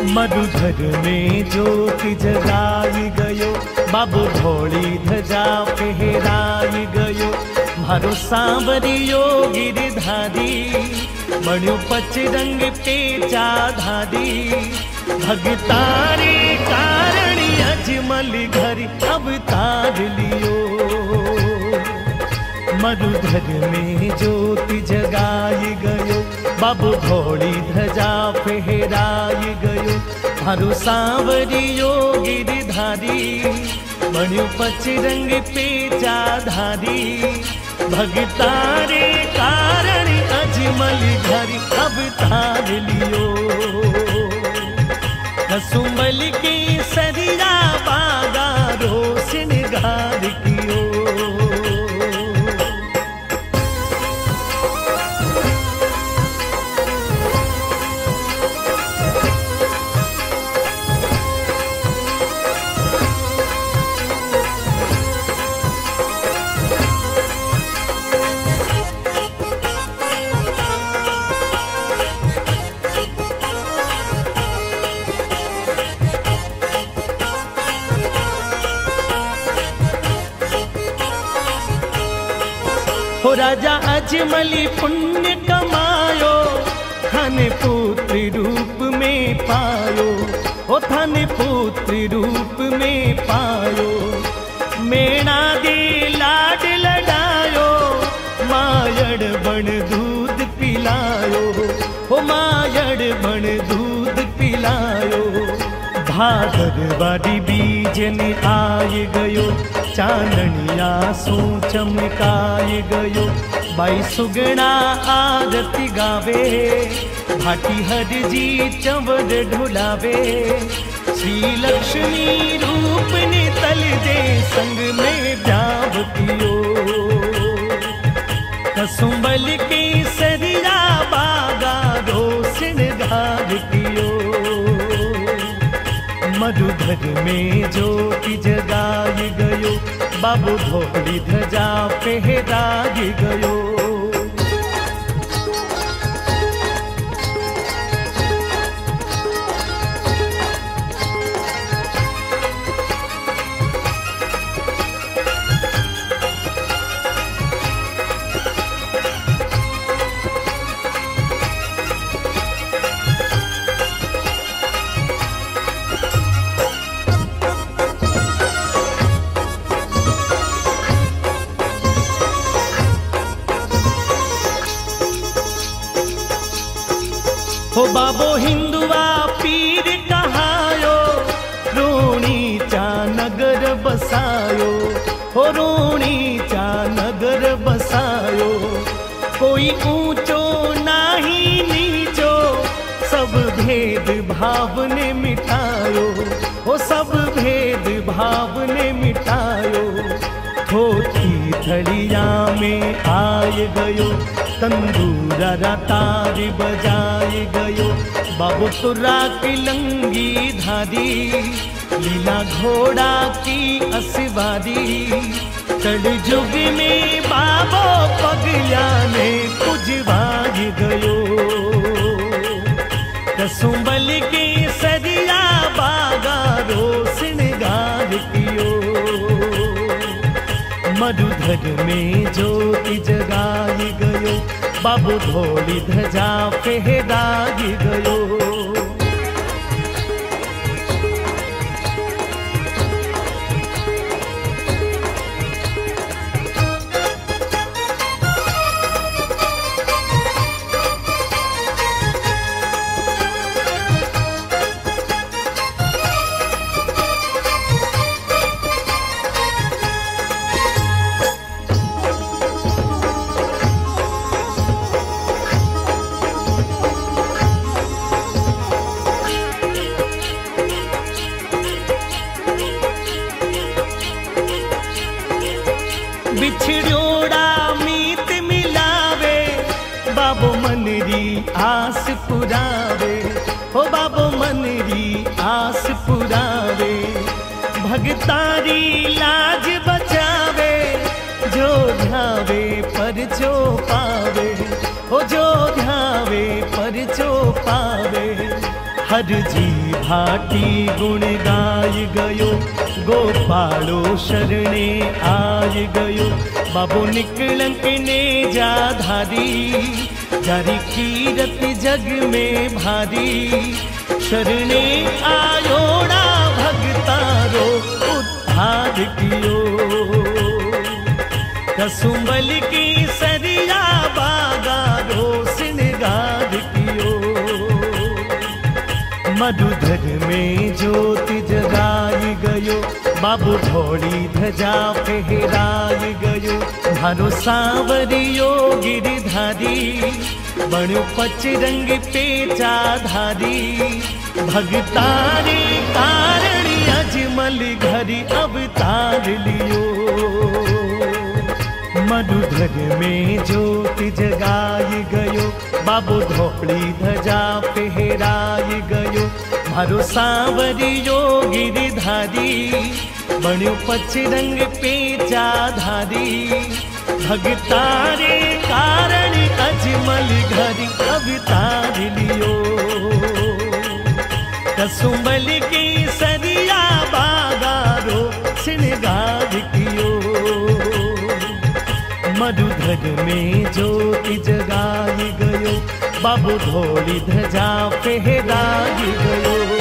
मधुधर में ज्योति जगाई गयो, बाबू धोली धजा फहराई गयो। मारो सांवरियो गिरधारी, बण्यो पचरंग पेचा धारी। भगतारे कारणी अजमल घर अवतार लियो। मधुधर में ज्योति जगाई गयो, बाबू धोली धजा फहराई गयो। मारो सांवरियो गिरधारी, बण्यो पचरंग पेचा धारी। भगतारे कारण अजमल घर अवतार लियो। कसुमल के सरिया बागा रोशन गार कियो। हो राजा अजमली पुण्य कमायो, थाने पुत्र रूप में पायो। हो थाने पुत्र रूप में पायो। मेणा दे लाड लडायो, मायड़ बण दूध पिलायो। हो मायड़ बण दूध पिलायो। भादरवादी बीजन आय गयो, चांदनिया सो चमकाय गयो। बाई सुगना आरती गावे, भाटी हर जी चंवर ढुलावे। श्री लक्ष्मी रूप ने तल दे संग में ब्याव कियो। कसुंबल के सरिया बागा रोशन गार कियो। मधुधर में ज्योति जगाई गयो, बाबू धोली धजा फहराई गयो। हो बाबो हिंदुआ पीर कहायो, रोणी चा नगर बसायो। हो रोणी चा नगर बसायो। कोई ऊंचो नाही नीचो, सब भेद भाव ने मिटायो। हो सब भेद भाव ने मिटायो। थोथी थड़िया में आय गयो, तंदूरा तार बजाए गयो। बाबू तुरा की लंगी धारी, लीला घोड़ा की असवारी। कड़ जुग में बाबो पगला ने पुजवाज गयो। कसुंबल के सरिया बागा रोशन गार कियो। मधुधर में ज्योति जगाई गयो, बाबू धोली धजा फहराई गयो। बिछड़ोड़ा मीत मिलावे, बाबो मनरी आस पुरावे। हो बाबो मनरी आस पुरावे। भगतारी लाज बचावे, जो ध्यावे पर जो पावे। हो जो ध्यावे पर जो पावे। हर जी भाटी गुण गाय गयो, गोपालो शरणे आय गयो। बाबो निकलंक ने जा धारी, जारी कीरत जग में भारी। शरणे आयोड़ा भगतारो उद्धार कियो, कसुंबल की सरिया बागारो सिंगार कियो। मधुधर में ज्योति जगाई गयो, बाबू धोड़ी ध्वजा फहराई गयो। मारो सांवरियो गिरधारी, बणो पचरंग पेचाधारी। भगतारे कारण अजमल घरी अवतार लियो, मधुधर में ज्योति जगाई गयो। बाबू धोड़ी ध्वजा फहराई गयो, मारो सांवरियो गिरधारी। बण्यो पचरंग पेचाधारी, भगतारे कारण अजमल घरी अवतार लियो। कसुंबल की सरिया बागारो सिंगार कियो, मधुधर में ज्योति जगाई गयो। बाबू धोड़ी ध्वजा फहराई गयो।